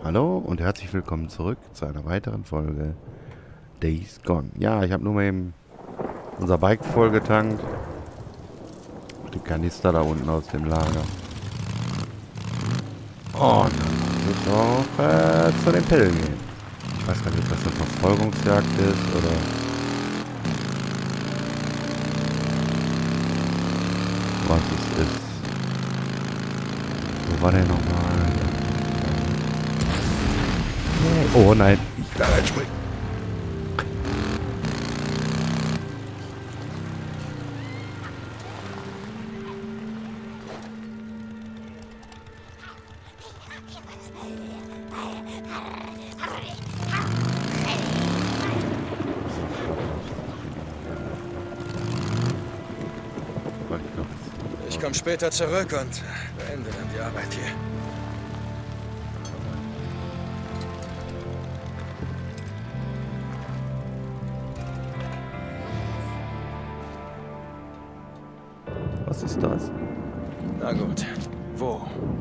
Hallo und herzlich willkommen zurück zu einer weiteren Folge Days Gone. Ja, ich habe nur mal eben unser Bike vollgetankt. Die Kanister da unten aus dem Lager. Und dann wird es auch zu den Pillen gehen. Ich weiß gar nicht, ob das eine Verfolgungsjagd ist oder... was es ist. Wo war der nochmal? Oh nein, ich kann reinspringen. Ich komme später zurück und beende dann die Arbeit hier. Was ist das? Na gut. Wo?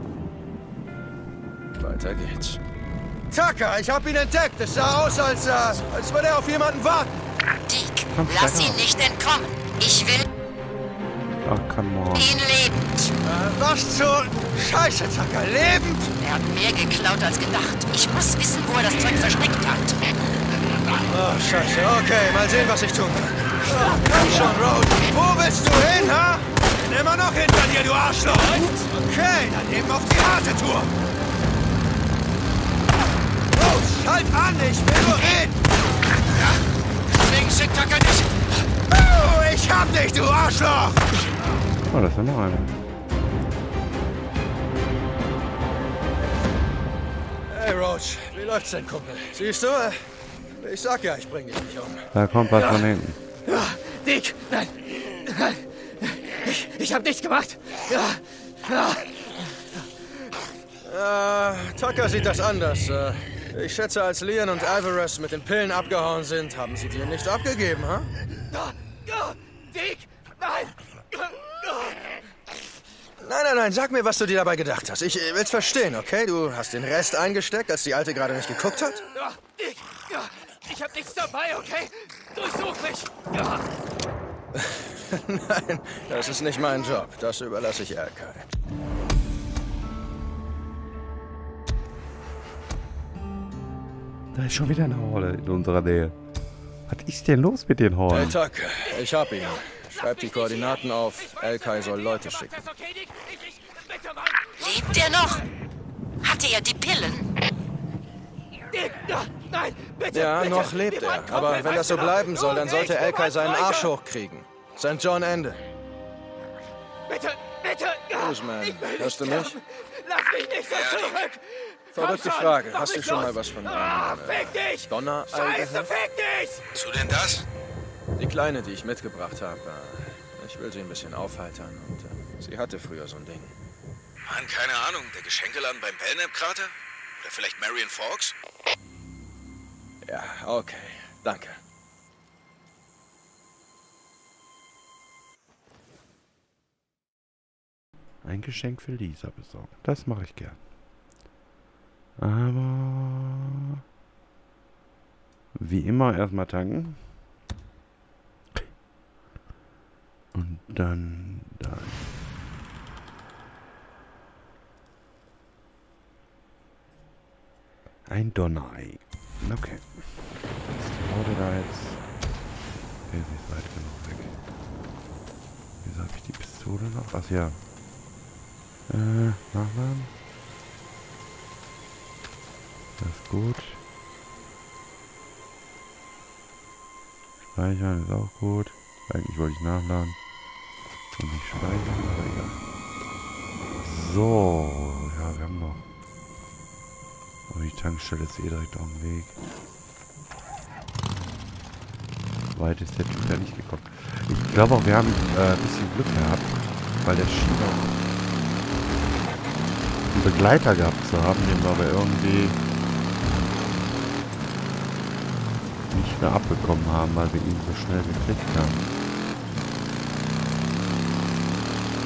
Weiter geht's. Tucker, ich hab ihn entdeckt. Es sah aus, als würde er auf jemanden warten. Dick, lass ihn nicht entkommen. Ich will Ach, come on. ihn lebend. Was zur Scheiße, Tucker? Lebend? Er hat mehr geklaut als gedacht. Ich muss wissen, wo er das Zeug versteckt hat. Oh, Scheiße. Okay, mal sehen, was ich tun kann. Oh, komm schon, Rose. Wo willst du hin, ha? Bin immer noch hinter dir, du Arschloch. Okay, dann eben auf die harte Tour. Rose, halt an, ich will nur reden. Deswegen schickt Tucker dich. Oh, ich hab dich, du Arschloch. Oh, das ist noch einer. Hey, Roach, wie läuft's denn, Kumpel? Siehst du? Ich sag ja, ich bring dich nicht um. Da kommt was von hinten. Ja, Dick, nein. Nein. Ich hab nichts gemacht. Tucker sieht das anders. Ich schätze, als Leon und Alvarez mit den Pillen abgehauen sind, haben sie dir nicht abgegeben, ha? Dick, nein. Nein, sag mir, was du dir dabei gedacht hast. Ich will's verstehen, okay? Du hast den Rest eingesteckt, als die Alte gerade nicht geguckt hat? Dick, ich hab nichts dabei, okay? Durchsuch mich. Nein, das ist nicht mein Job. Das überlasse ich Elkai. Da ist schon wieder eine Horde in unserer Nähe. Was ist denn los mit den Hey, Horden? Tucker, ich hab ihn. Schreib die Koordinaten auf. Elkai soll Leute schicken. Das okay, Dick? Bitte, Mann. Lebt er noch? Hatte er die Pillen? Dick, nein, bitte. Ja, bitte. noch lebt Wir er. waren Aber komplett wenn das so bleiben soll, dann sollte Dick, Elkai seinen Freunde. Arsch hochkriegen. St. John Ende. Bitte. Usman, Ich will nicht hörst du mich? sterben. Lass mich nicht so zurück. Verrückte Komm schon, Frage. lass Hast du mich schon los. mal was von Fick dich! Donner Scheiße, gehört? fick dich! Zu denn das? Die Kleine, die ich mitgebracht habe. Ich will sie ein bisschen aufheitern und sie hatte früher so ein Ding. Mann, keine Ahnung. Der Geschenkeladen beim Belknap-Krater? Oder vielleicht Marion Forks? Ja, okay. Danke. Ein Geschenk für Lisa besorgen. Das mache ich gern. Aber... wie immer erstmal tanken. Und dann... Ein Donnerei. Okay. Ist die Horde da jetzt? Okay, sie ist weit genug weg. Wieso habe ich die Pistole noch? Ach ja. Nachladen. Das ist gut. Speichern ist auch gut. Eigentlich wollte ich nachladen. Und nicht speichern, aber egal. So, ja, wir haben noch. Aber die Tankstelle ist eh direkt auf dem Weg. So weit ist der Typ da nicht gekommen. Ich glaube auch, wir haben ein bisschen Glück gehabt, weil der schien auch einen Begleiter gehabt zu haben, den wir aber irgendwie nicht mehr abbekommen haben, weil wir ihn so schnell gekriegt haben.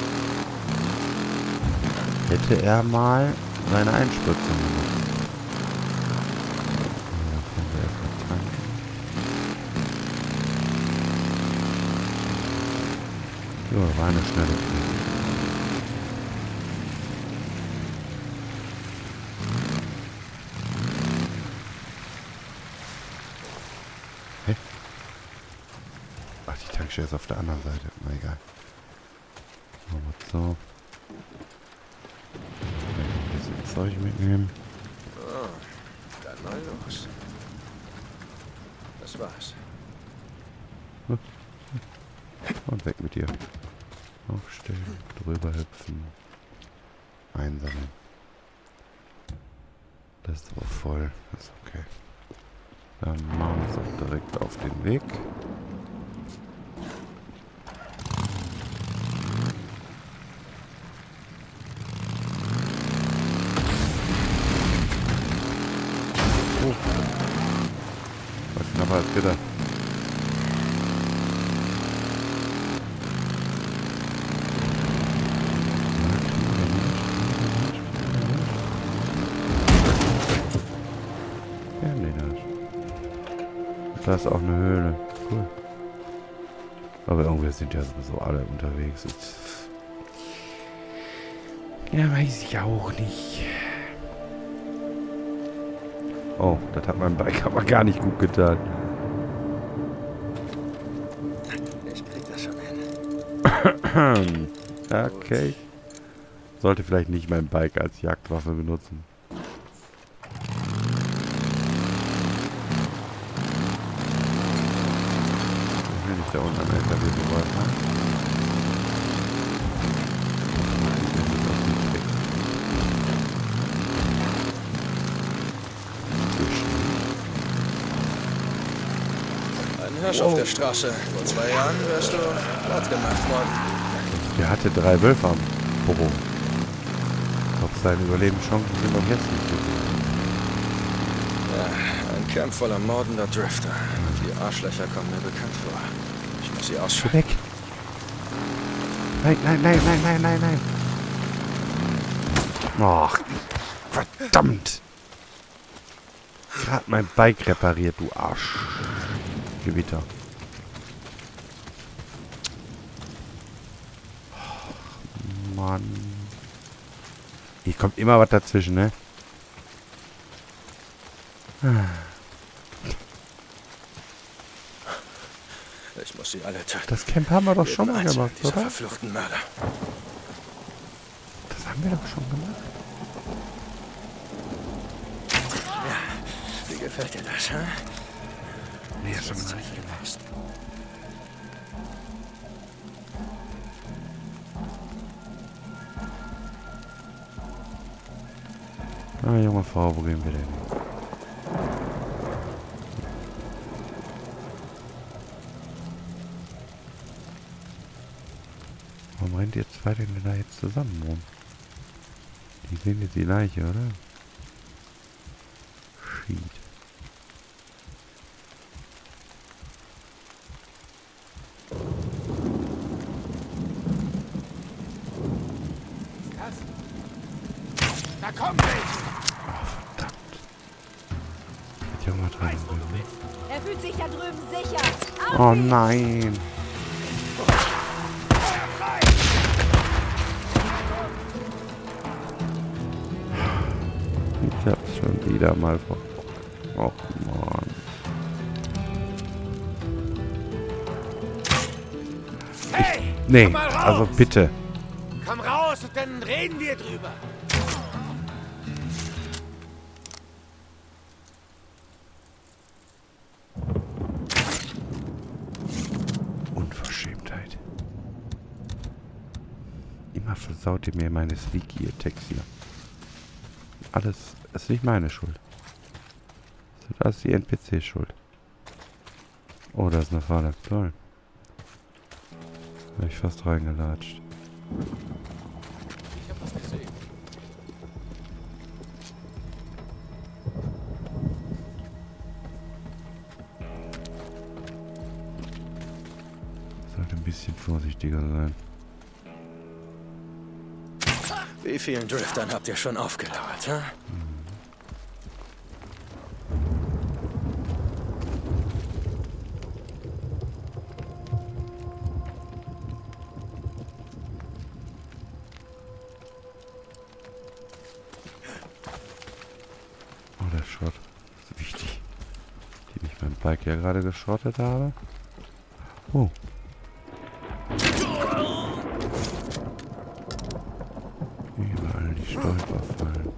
Hätte er mal seine Einspritzung gemacht. Ja, war eine schnelle Tour. Hä? Ach, die Tankstelle ist auf der anderen Seite. Na egal. Machen wir so. Ein bisschen Zeug mitnehmen. Oh, dann mal los. Das war's. Und weg mit dir. Aufstellen, drüber hüpfen. Einsammeln. Das ist aber voll. Das ist okay. Dann machen wir es auch direkt auf den Weg. Oh. War knapper als gedacht. Da ist auch eine Höhle. Cool. Aber irgendwie sind ja sowieso alle unterwegs. Jetzt ja, weiß ich auch nicht. Oh, das hat mein Bike aber gar nicht gut getan. Ich krieg das schon hin. Okay. Sollte vielleicht nicht mein Bike als Jagdwaffe benutzen. Da unten am LKW vorbei. Ein Hirsch auf der Straße. Vor 2 Jahren wärst du platt gemacht worden. Der hatte 3 Wölfe am Popo. Ob seine Überlebenschancen sind auch jetzt nicht so gut. Ja, ein Camp voller mordender Drifter. Die Arschlöcher kommen mir bekannt vor. Ich muss sie ausschalten. Weg! Nein, nein, nein, nein, nein, nein, nein! Ach, verdammt! Gerade mein Bike repariert, du Arsch. Gewitter. Oh, Mann. Hier kommt immer was dazwischen, ne? Ich muss sie alle töten. Das Camp haben wir doch schon mal Jeden gemacht, einzelnen dieser oder? verfluchten Mörder. Das haben wir doch schon gemacht. Ja, wie gefällt dir das, hä? Nee, das haben wir noch nicht gemacht. Ah, junge Frau, wo gehen wir denn? Warum rennt ihr zwei denn da jetzt zusammen rum? Die sehen jetzt die Leiche, oder? Shit. Da kommt nicht! Verdammt. Hätte ja mal dran sein. Er fühlt sich da drüben sicher. Oh nein. Ich hab's schon wieder mal vor. Och Mann. Hey! Nee, Komm mal raus! also bitte. Komm raus und dann reden wir drüber. Unverschämtheit. Immer versaut ihr mir meine Sneaky-Attacks hier. Alles ist nicht meine Schuld. Das ist alles die NPC-Schuld. Oh, da ist eine Falle. Toll. Habe ich fast reingelatscht. Ich hab was gesehen. Sollte ein bisschen vorsichtiger sein. Wie vielen Driftern habt ihr schon aufgelauert, hä? Bike ja gerade geschrottet habe. Oh. Überall die Stolperfallen.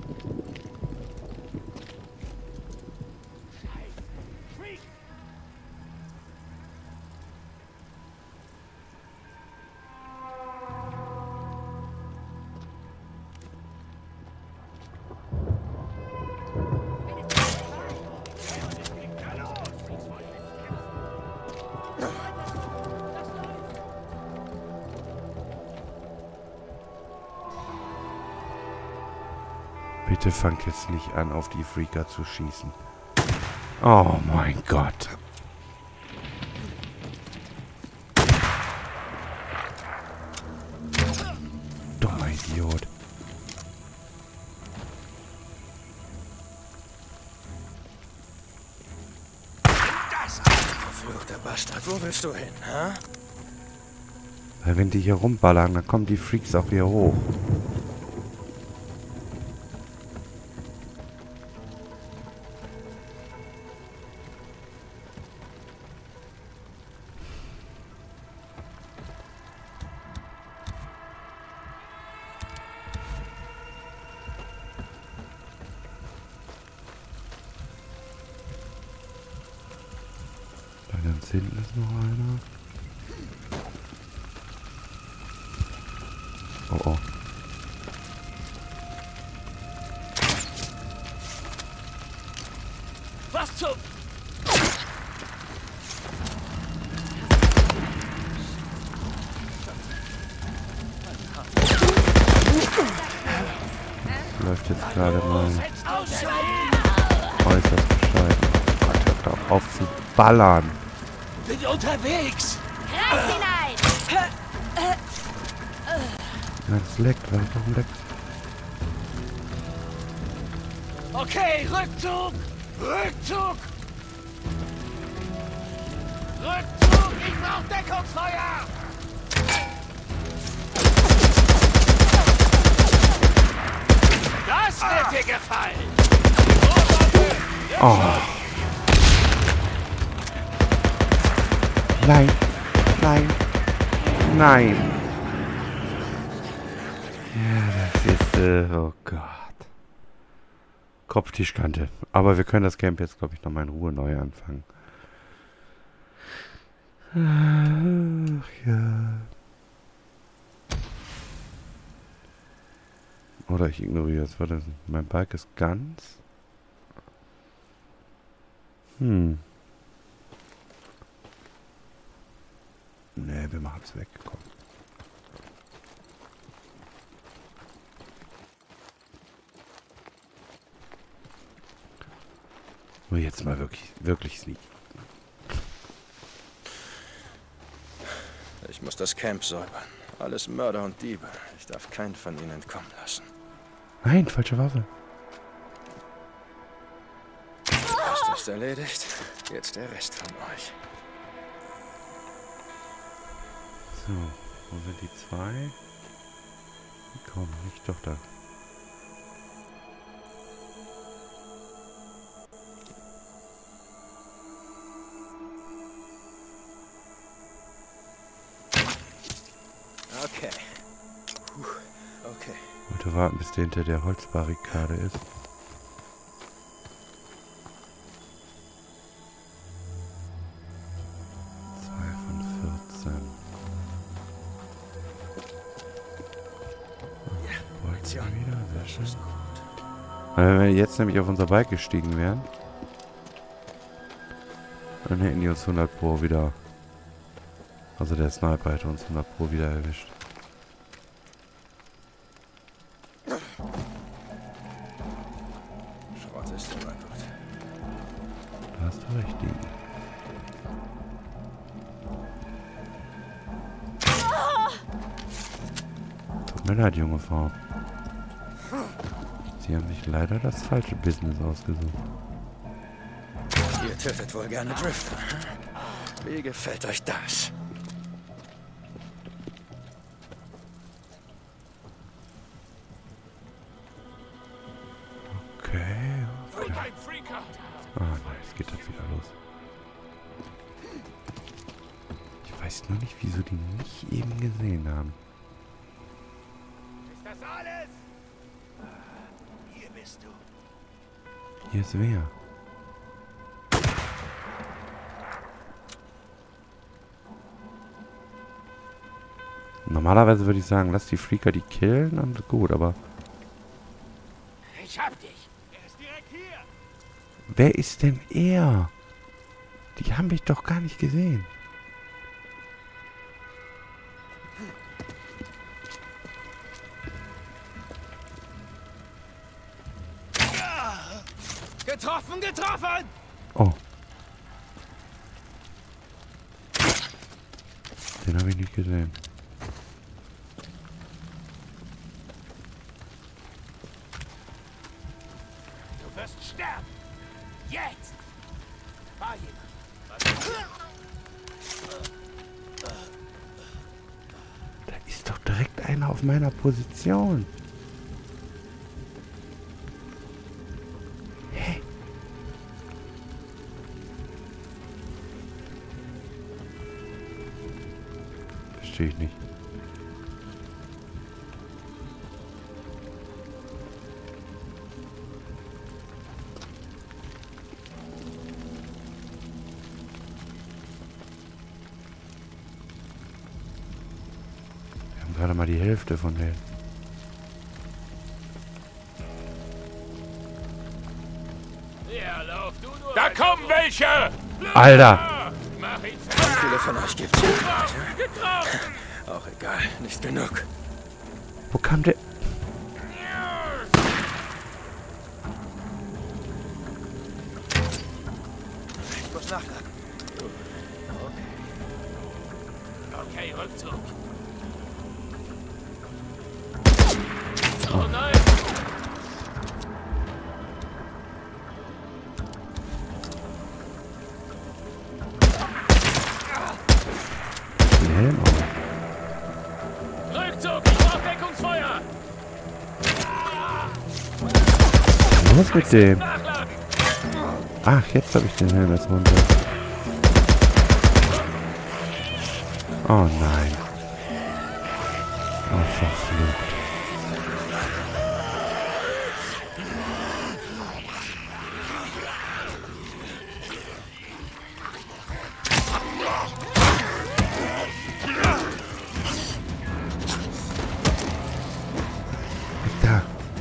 Bitte fang jetzt nicht an, auf die Freaker zu schießen. Oh mein Gott. Dummer Idiot. Verfluchter Bastard, wo willst du hin, hä? Weil wenn die hier rumballern, dann kommen die Freaks auch hier hoch. Ganz hinten ist noch einer. Oh oh. Was zum... Läuft jetzt gerade mal äußerst bescheiden. Oh Gott, hört doch auf zu ballern. Bin unterwegs! Raus hinein! Ja, das leckt, warum leckt? Okay, Rückzug! Rückzug! Rückzug! Ich brauch Deckungsfeuer! Das wird dir gefallen! Oh. Nein, nein, nein. Ja, das ist, oh Gott. Kopftischkante. Aber wir können das Camp jetzt, glaube ich, nochmal in Ruhe neu anfangen. Ach ja. Oder ich ignoriere es. Warte, mein Bike ist ganz. Ne, wir machen es weg. Komm. Nur jetzt mal wirklich sneaky. Ich muss das Camp säubern. Alles Mörder und Diebe. Ich darf keinen von ihnen entkommen lassen. Nein, falsche Waffe. Das ist erledigt. Jetzt der Rest von euch. So, wo sind die zwei? Die kommen nicht, doch da. Okay. Okay. Wollte warten, bis der hinter der Holzbarrikade ist. Wenn wir jetzt nämlich auf unser Bike gestiegen wären, dann hätten die uns 100 Pro wieder, also der Sniper hätte uns 100 Pro wieder erwischt. Schrott ist immer gut. Da hast du recht, Ding. Tut mir leid, junge Frau. Sie haben sich leider das falsche Business ausgesucht. Ihr tötet wohl gerne Drifter. Wie gefällt euch das? Okay. Ah, nein, es geht jetzt wieder los. weiß nur nicht, wieso die mich eben gesehen haben. Ist das alles? Hier bist du. Hier ist wer? Normalerweise würde ich sagen, lass die Freaker die killen und gut, aber... Ich hab dich. Er ist direkt hier. Wer ist denn er? Die haben mich doch gar nicht gesehen. Getroffen, getroffen! Oh. Den habe ich nicht gesehen. Du wirst sterben. Jetzt! War jemand. Da ist doch direkt einer auf meiner Position. Hä? Verstehe ich nicht. Gerade mal die Hälfte von denen. Ja, lauf du nur. Da kommen welche! Alter! Mach ihn Wie viele von euch gibt's? getroffen! Auch egal, nicht genug. Wo kam der... Ich muss nachladen. Okay, Rückzug. Oh nein! Den Helm auf. Rückzug, ich brauch Deckungsfeuer! Was mit dem? Nachladen! Ach, jetzt habe ich den Helm erst runter. Oh nein. Oh, verflucht. Da.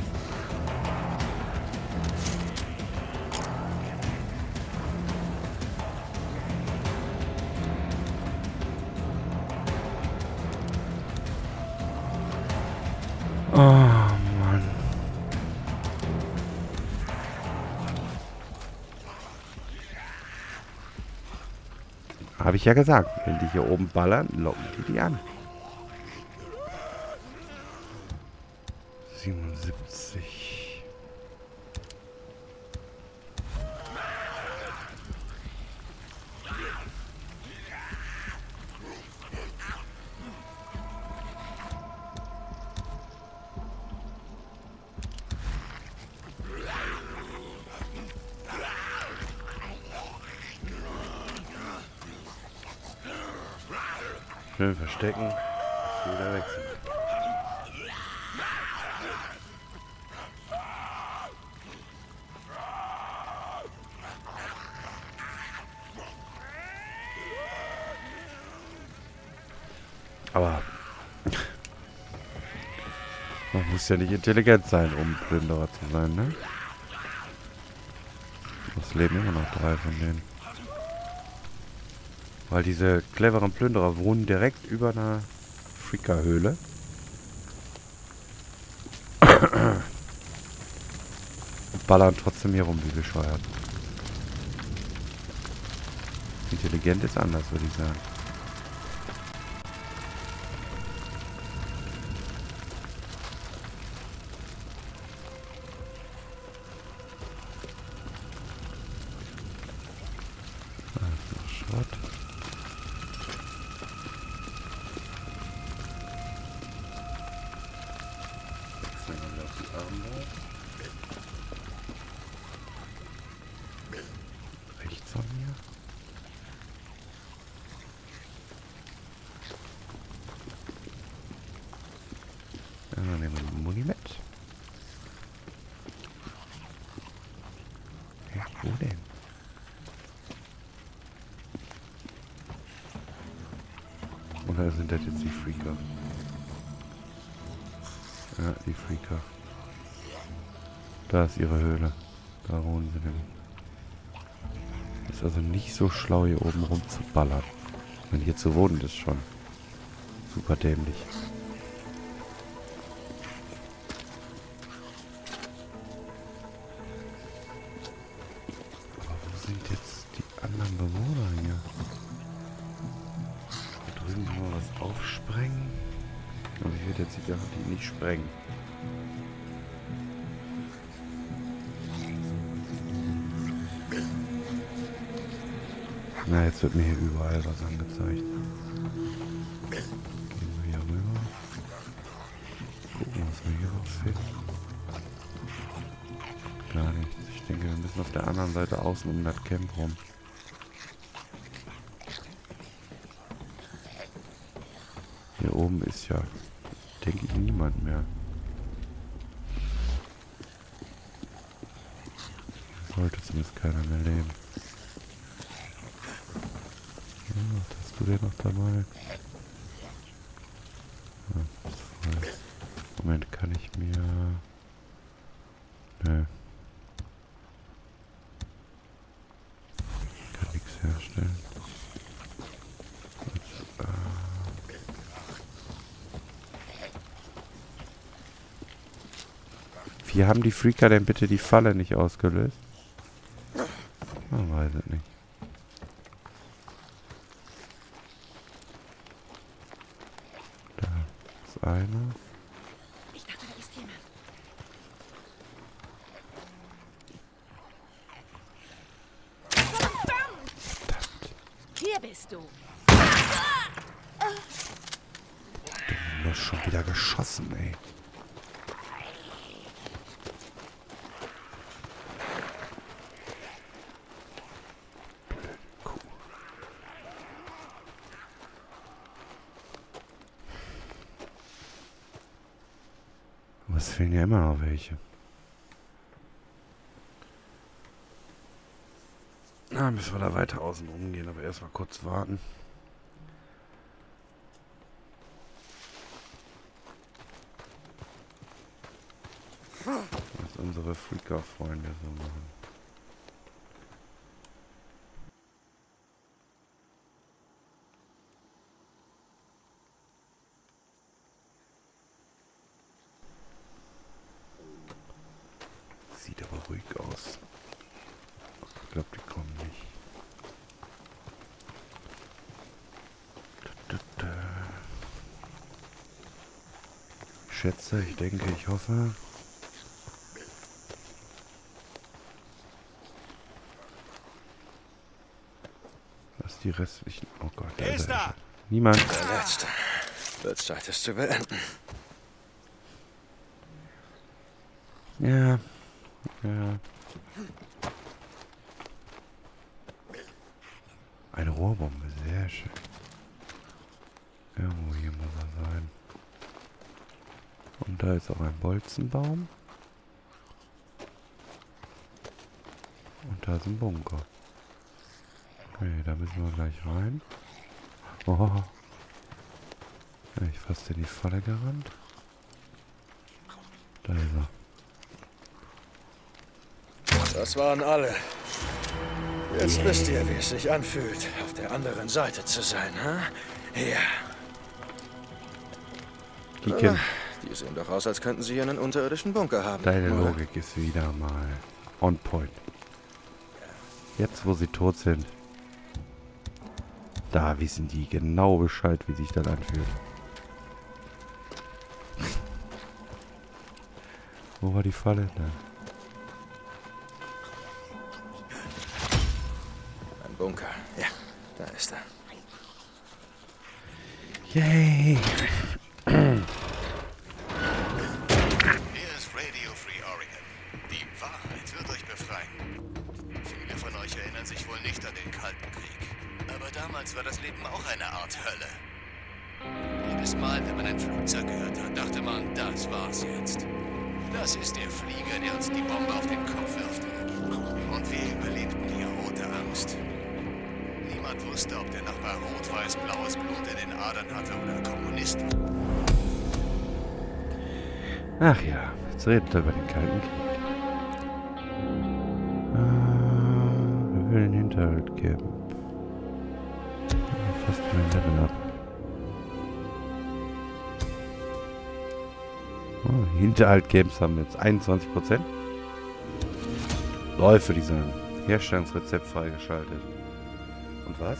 Oh Mann. Habe ich ja gesagt, wenn die hier oben ballern, locken die an. 77. Schön verstecken, wieder wechseln. Aber man muss ja nicht intelligent sein, um Plünderer zu sein, ne? Es leben immer noch 3 von denen. Weil diese cleveren Plünderer wohnen direkt über einer Freaker-Höhle. Und ballern trotzdem hier rum, wie bescheuert. Intelligent ist anders, würde ich sagen. Also Schrott. Rechts von mir. Ja, nehmen wir die Muni mit. Ja, wo denn? Oder sind das jetzt die Freaker? Ja, die Freaker. Da ist ihre Höhle. Da wohnen sie nämlich. Ist also nicht so schlau, hier oben rum zu ballern. Wenn hier zu wohnen ist schon super dämlich. Aber wo sind jetzt die anderen Bewohner hier? Da drüben können wir was aufsprengen. Aber ich werde jetzt die Garantie nicht sprengen. Na, jetzt wird mir hier überall was angezeigt. Gehen wir hier rüber. Gucken, was wir hier noch finden. Gar nichts. Ich denke, wir müssen auf der anderen Seite außen um das Camp rum. Hier oben ist ja, denke ich, niemand mehr. Sollte zumindest keiner mehr leben. Was hast du denn noch dabei? Ja, ist voll. Moment, kann ich mir... Ne. Kann nichts herstellen. Wie haben die Freaker denn bitte die Falle nicht ausgelöst? Man weiß es nicht. Da ist einer. Ich dachte, da ist jemand. Hier bist du. Du hast schon wieder geschossen, ey. Aber es fehlen ja immer noch welche. Na, müssen wir da weiter außen rumgehen, aber erstmal kurz warten. Was unsere Freaker-Freunde so machen. Sieht aber ruhig aus. Ich glaube, die kommen nicht. Ich schätze, ich denke, ich hoffe. Dass die restlichen... Oh Gott, da ist er. Niemand. Der Letzte. Wird Zeit, es zu beenden. Ja. Ja. Eine Rohrbombe, sehr schön. Irgendwo hier muss er sein. Und da ist auch ein Bolzenbaum. Und da ist ein Bunker. Okay, da müssen wir gleich rein. Oh. Ja, ich fast in die Falle gerannt. Da ist er. Das waren alle. Jetzt wisst ihr, wie es sich anfühlt, auf der anderen Seite zu sein, ha? Ja. Die kennen. Die sehen doch aus, als könnten sie hier einen unterirdischen Bunker haben. Deine oder? Logik ist wieder mal on point. Jetzt, wo sie tot sind, da wissen die genau Bescheid, wie sich das anfühlt. Wo war die Falle? Da. Ein Bunker. Ja, da ist er. Yay! Hier ist Radio Free Oregon. Die Wahrheit wird euch befreien. Viele von euch erinnern sich wohl nicht an den Kalten Krieg. Aber damals war das Leben auch eine Art Hölle. Jedes Mal, wenn man ein Flugzeug gehört hat, dachte man, das war's jetzt. Das ist der Flieger, der uns die Bombe auf den Kopf wirft. Und wir überlebten die rote Angst. Niemand wusste, ob der Nachbar rot-weiß-blaues Blut in den Adern hatte oder Kommunist. Ach ja, jetzt redet er über den Kalten Krieg. Wir will einen Hinterhalt geben. Fast wieder ein Level up. Oh, Hinterhalt geben haben wir jetzt 21%. Läuft, würde ich sagen. Herstellungsrezept freigeschaltet. Und was?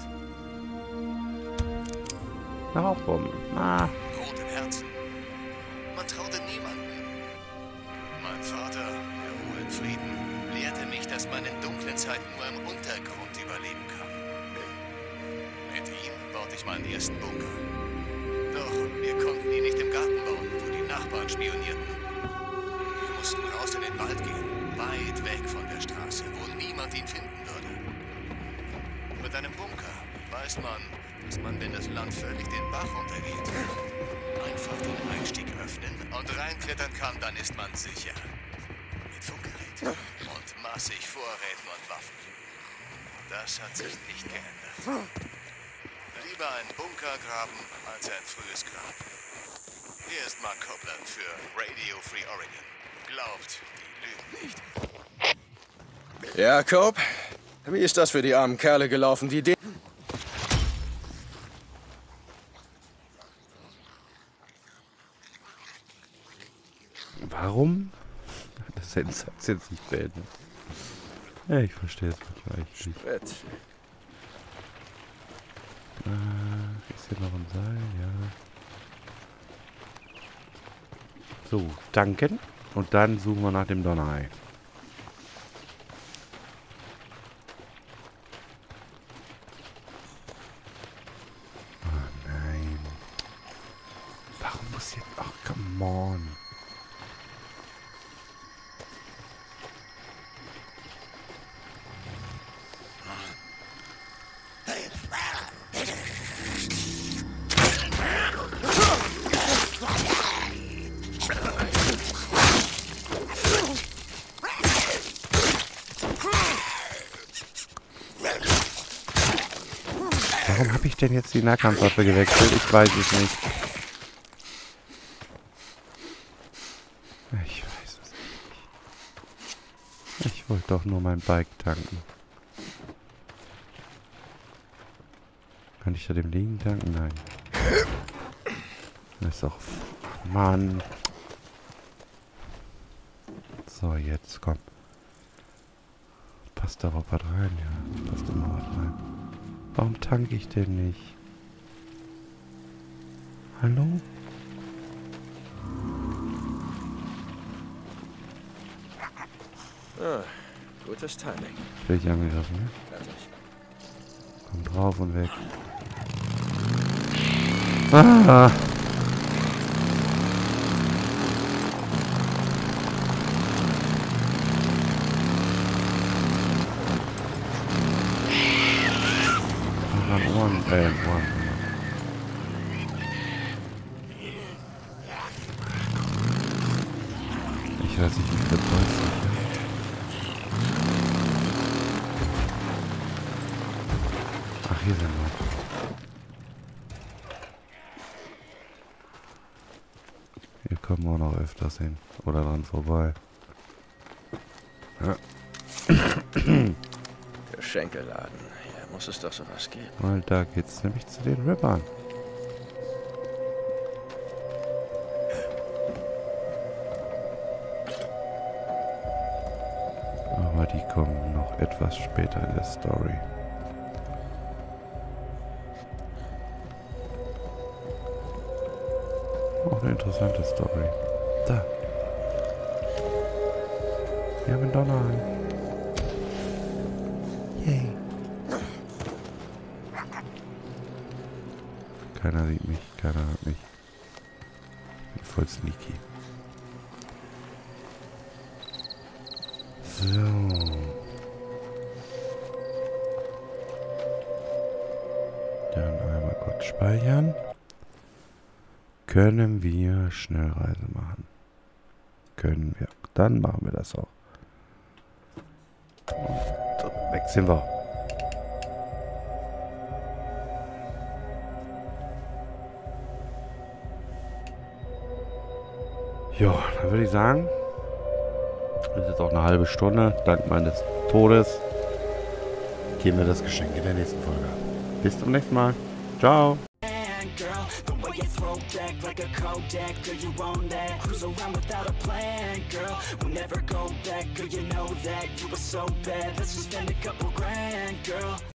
Rauchbomben. Ah. Rot im Herzen. Man traute niemanden. Mein Vater, der Ruhe in Frieden, lehrte mich, dass man in dunklen Zeiten nur im Untergrund überleben kann. Mit ihm baute ich meinen ersten Bunker. Doch wir konnten ihn nicht im Garten bauen, wo die Nachbarn spionierten. Wir mussten raus in den Wald gehen, weit weg von der Straße, wo niemand ihn finden würde. Mit einem Bunker weiß man, dass man, wenn das Land völlig den Bach runtergeht, einfach den Einstieg öffnen und reinklettern kann, dann ist man sicher. Mit Funkgerät und massig Vorräten und Waffen. Das hat sich nicht geändert. Lieber einen Bunker graben als ein frühes Grab. Hier ist Mark Copeland für Radio Free Oregon. Glaubt, die lügen nicht. Ja, Cope? Wie ist das für die armen Kerle gelaufen, die den... Warum? Das Satz jetzt nicht beendet. Ja, ich verstehe es manchmal echt nicht. Sprit. Ist hier noch ein Seil? Ja. So, tanken. Und dann suchen wir nach dem Donnerei. Oh nein. Warum muss jetzt... Ach, come on. Warum habe ich denn jetzt die Nahkampfwaffe gewechselt? Ich weiß es nicht. Ich weiß es nicht. Ich wollte doch nur mein Bike tanken. Kann ich da dem liegen tanken? Nein. Das ist auch... Mann. So, jetzt komm. Passt da auch was rein? Ja, passt immer was rein. Warum tanke ich denn nicht? Hallo? Ah, gutes Timing. Bin ich angegriffen, ne? Fertig. Komm drauf und weg. Ah! Ohren. Ich weiß nicht, wie viel Kreuz ich habe. Ach, hier sind wir. Hier kommen wir auch noch öfters hin. Oder dran vorbei. Ja. Geschenkeladen. Hier muss es doch sowas geben. Weil da geht's nämlich zu den Rippern. Aber die kommen noch etwas später in der Story. Auch eine interessante Story. Da. Wir haben einen Donnerhall. Yay. Keiner sieht mich, keiner hört mich. Ich bin voll sneaky. So. Dann einmal kurz speichern. Können wir Schnellreise machen? Können wir. Dann machen wir das auch. Und weg sind wir. Ja, dann würde ich sagen, das ist jetzt auch eine halbe Stunde. Dank meines Todes geben wir das Geschenk in der nächsten Folge. Bis zum nächsten Mal. Ciao. Back like a Kodak, girl, you own that. Cruise around without a plan, girl. We'll never go back, girl, you know that. You were so bad, let's just spend a couple grand, girl.